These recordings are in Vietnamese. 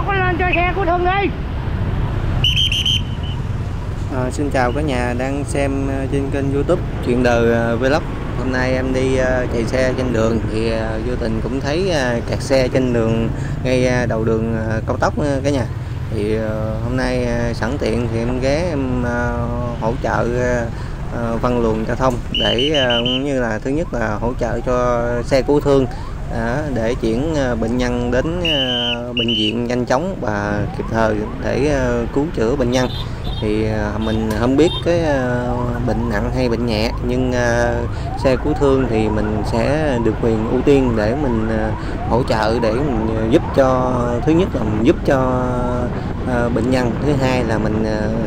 bóc nó lên cho xe của Thương đi. Xin chào cả nhà đang xem trên kênh YouTube Chuyện Đời Vlog. Hôm nay em đi chạy xe trên đường thì vô tình cũng thấy kẹt xe trên đường ngay đầu đường cao tốc cả nhà. Thì hôm nay sẵn tiện thì em ghé em hỗ trợ phân luồng giao thông để cũng như là thứ nhất là hỗ trợ cho xe cứu thương để chuyển bệnh nhân đến bệnh viện nhanh chóng và kịp thời để cứu chữa bệnh nhân. Thì mình không biết cái bệnh nặng hay bệnh nhẹ, nhưng xe cứu thương thì mình sẽ được quyền ưu tiên để mình hỗ trợ để mình giúp cho, thứ nhất là mình giúp cho bệnh nhân, thứ hai là mình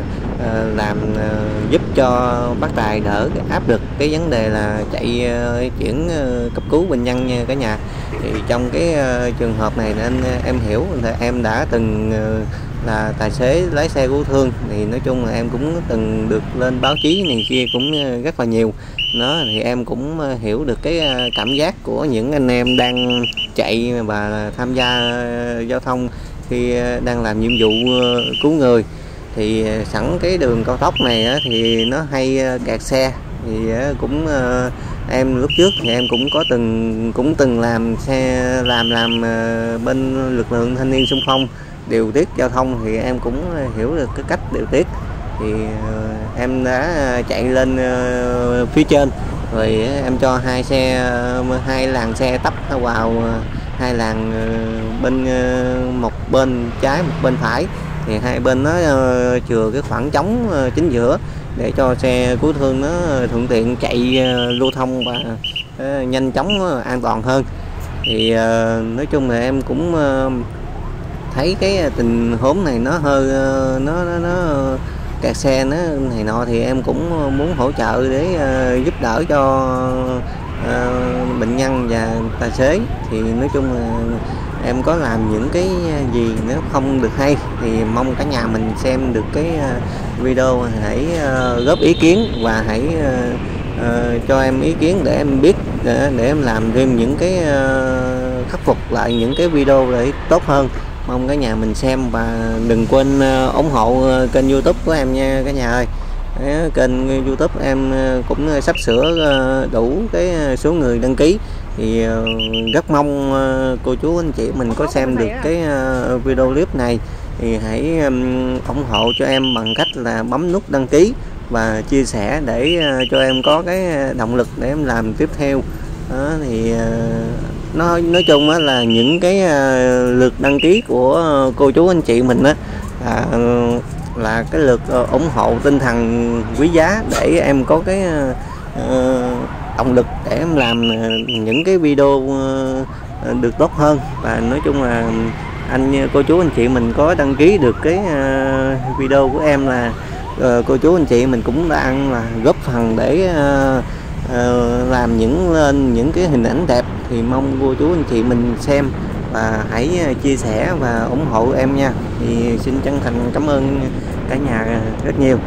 làm giúp cho bác tài đỡ cái áp lực cái vấn đề là chạy chuyển cấp cứu bệnh nhân nha cả nhà. Thì trong cái trường hợp này nên em hiểu là em đã từng là tài xế lái xe cứu thương, thì nói chung là em cũng từng được lên báo chí này kia cũng rất là nhiều nó, thì em cũng hiểu được cái cảm giác của những anh em đang chạy và tham gia giao thông khi đang làm nhiệm vụ cứu người. Thì sẵn cái đường cao tốc này thì nó hay kẹt xe, thì cũng em lúc trước thì em cũng từng làm xe làm bên lực lượng thanh niên xung phong điều tiết giao thông, thì em cũng hiểu được cái cách điều tiết. Thì em đã chạy lên phía trên rồi em cho hai làn xe tấp vào hai làn bên một bên trái một bên phải, thì hai bên nó chừa cái khoảng trống chính giữa để cho xe cứu thương nó thuận tiện chạy lưu thông và nhanh chóng an toàn hơn. Thì nói chung là em cũng thấy cái tình huống này nó hơi nó kẹt xe nó này nọ, thì em cũng muốn hỗ trợ để giúp đỡ cho bệnh nhân và tài xế. Thì nói chung là em có làm những cái gì nếu không được hay thì mong cả nhà mình xem được cái video hãy góp ý kiến và hãy cho em ý kiến để em biết, để em làm thêm những cái khắc phục lại những cái video để tốt hơn. Mong cả nhà mình xem và đừng quên ủng hộ kênh YouTube của em nha cả nhà ơi. Kênh YouTube em cũng sắp sửa đủ cái số người đăng ký, thì rất mong cô chú anh chị mình có xem được cái video clip này thì hãy ủng hộ cho em bằng cách là bấm nút đăng ký và chia sẻ để cho em có cái động lực để em làm tiếp theo. Đó, thì nói chung là những cái lượt đăng ký của cô chú anh chị mình là cái lượt ủng hộ tinh thần quý giá để em có cái động lực để em làm những cái video được tốt hơn. Và nói chung là cô chú anh chị mình có đăng ký được cái video của em là cô chú anh chị mình cũng đang là góp phần để làm lên những cái hình ảnh đẹp. Thì mong cô chú anh chị mình xem và hãy chia sẻ và ủng hộ em nha. Thì xin chân thành cảm ơn cả nhà rất nhiều.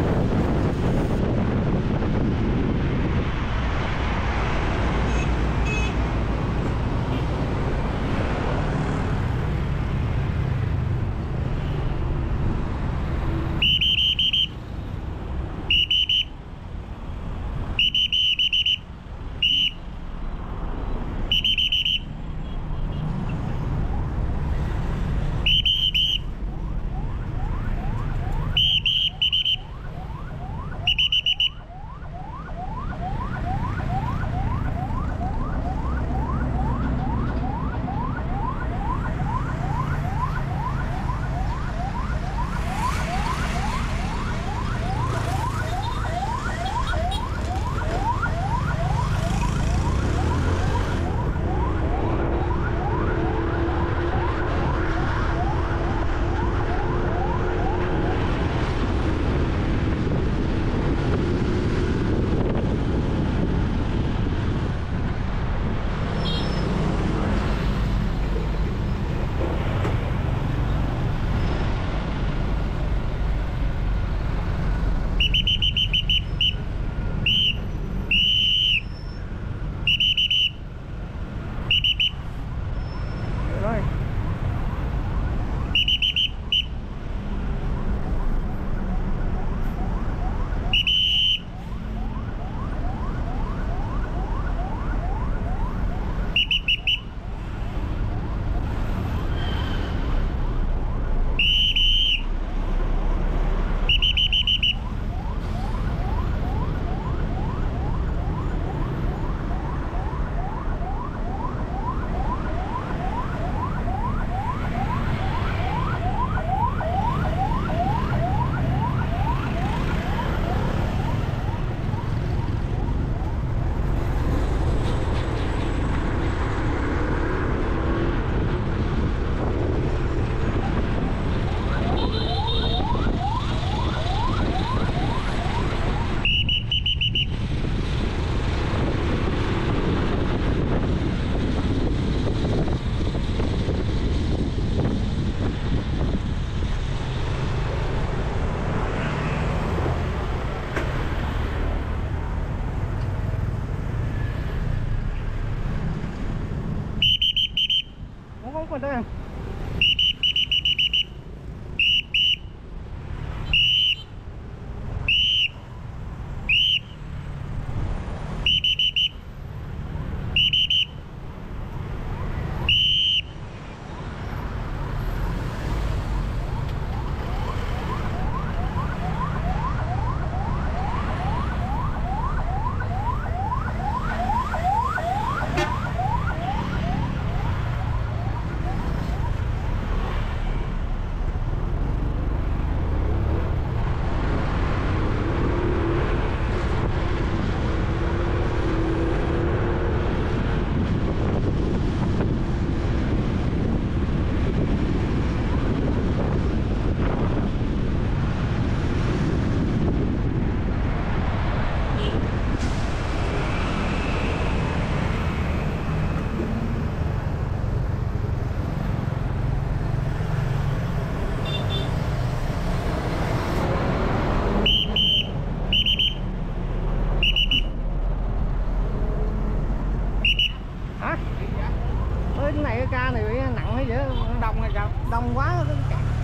đông hay sao? Đông quá cái cạn.